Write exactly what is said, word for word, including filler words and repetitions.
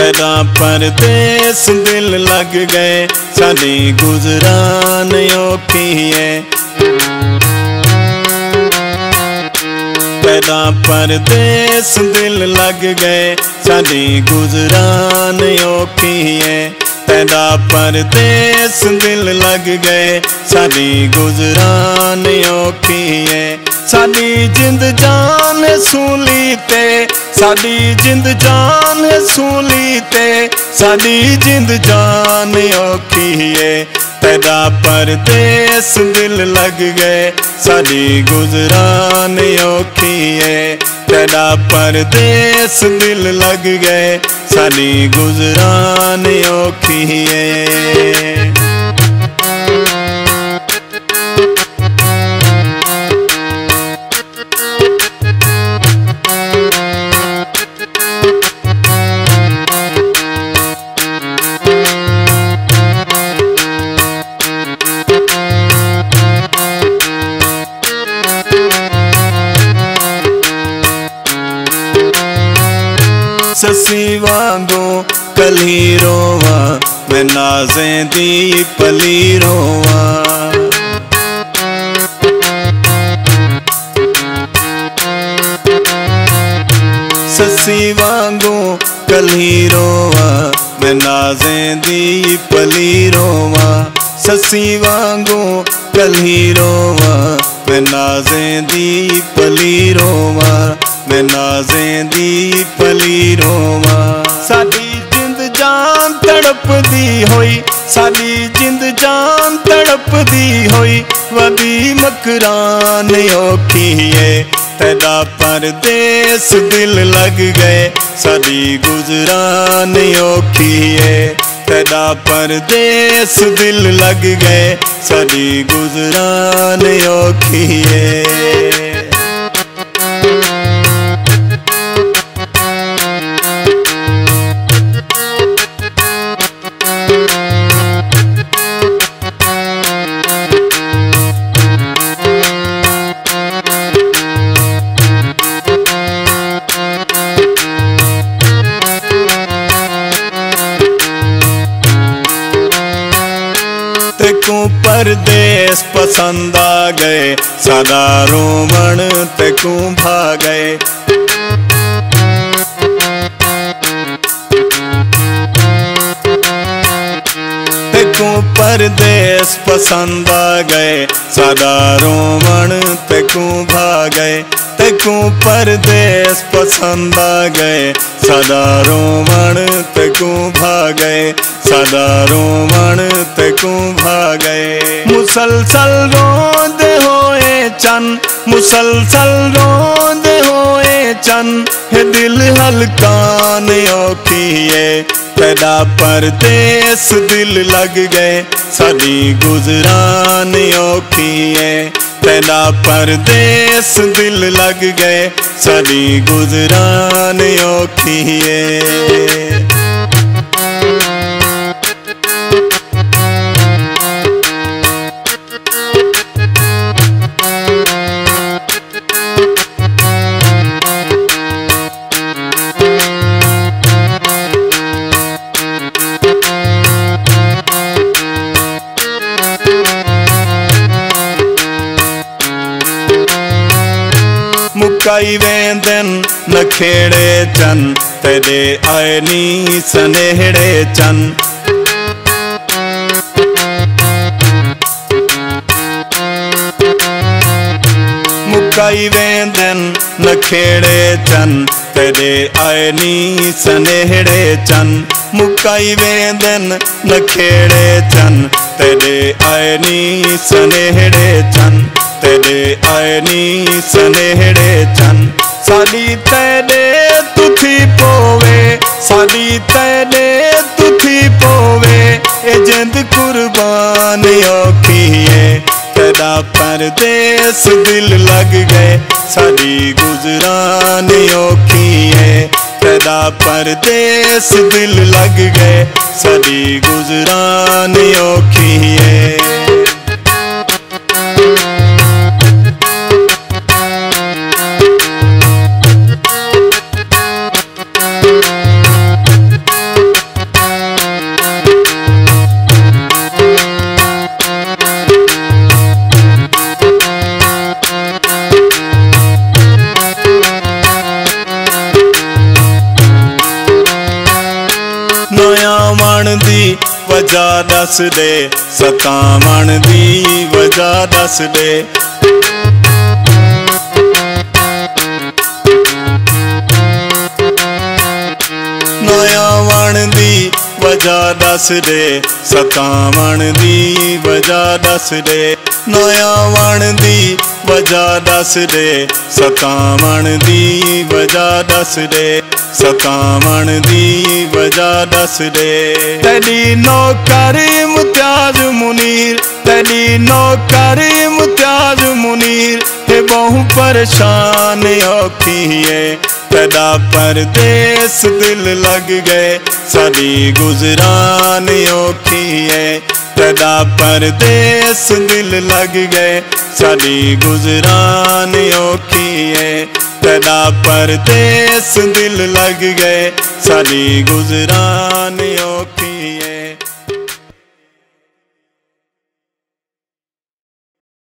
तेरा परदेस दिल लग गए साडी गुजरान औखी है। तेरा परदेस दिल लग गए साडी गुजरान औखी है। तेरा परदेस दिल लग गए साडी गुजरान औखी है। साडी जिंद जान सूली ते साडी जिंद जान सूली ते साडी जिंद जान औखी है। तेरा परदेस दिल लग गए साडी गुजरान औखी है। तेरा परदेस दिल लग गए साडी गुजरान औखी है। ससी वांगो कली रोवा मैं नाज़ें दी पली रोवा। ससी वांगो कली रोवा मैं नाज़ें दी पली रोवा। ससी वांगो कली रोवा मैं नाज़ें दी पली रोवा। मैं नाज़ें दी पली रोवा। साडी जिंद जान तड़पदी होई साडी जिंद जान तड़पदी होई वदी मकरान औखी है। तेरा परदेस दिल लग गए साडी गुजरान औखी है। तेरा परदेस दिल लग गए साडी गुजरान औखी है। तेको परदेस पसंद आ गए सदा रोमन तेको भा गए। तेको परदेस पसंद आ गए सदा रोमन तेको भा गए। तेको परदेस पसंद आ गए सदा रोमन तेको भा गए। सदा रोमन तेको भा गए। मुसलसल रोंद होए चन मुसलसल रोंद होए चन है दिल हलकान औखी है। तेरा परदेस दिल लग गए साडी गुजरान औखी है। तेरा परदेस दिल लग गए साडी गुजरान औखी है। मुकाई वेंदन नखेड़े चन तेरे आए नी सनेहड़े चन। मुकाई वेंदन नखेड़े चन तेरे आए नी सनेहड़े चन। मुकाई वेंदन नखेड़े चन तेरे आए नी सनेहड़े चन। तेरे आए नी सनेहड़े चन। साडी तेरे तुथी पोवे साडी तेरे तुथी पोवे ए जिंद कुर्बान औखी है। तेरा परदेस दिल लग गए साडी गुजरान औखी है। तेरा परदेस दिल लग गए साडी गुजरान औखी है। वजह दस दे, सतावण दी वजह दस दे। नयावण दी वजह दस दे, सतावण दी वजह दस दे। नयावण दी वजह दस दे, सतावण दी वजह दस दे। सतावण दी वजह दस दे। तेरी नौकर मुमताज मुनीर, तेरी नौकर मुमताज मुनीर, हे बहु परेशान औखी है। तेरा परदेस दिल लग गए, साडी गुजरान औखी है। तेरा परदेस दिल लग गए, साडी गुजरान औखी है। तेरा परदेस दिल लग गए, साडी गुजरान औखी है।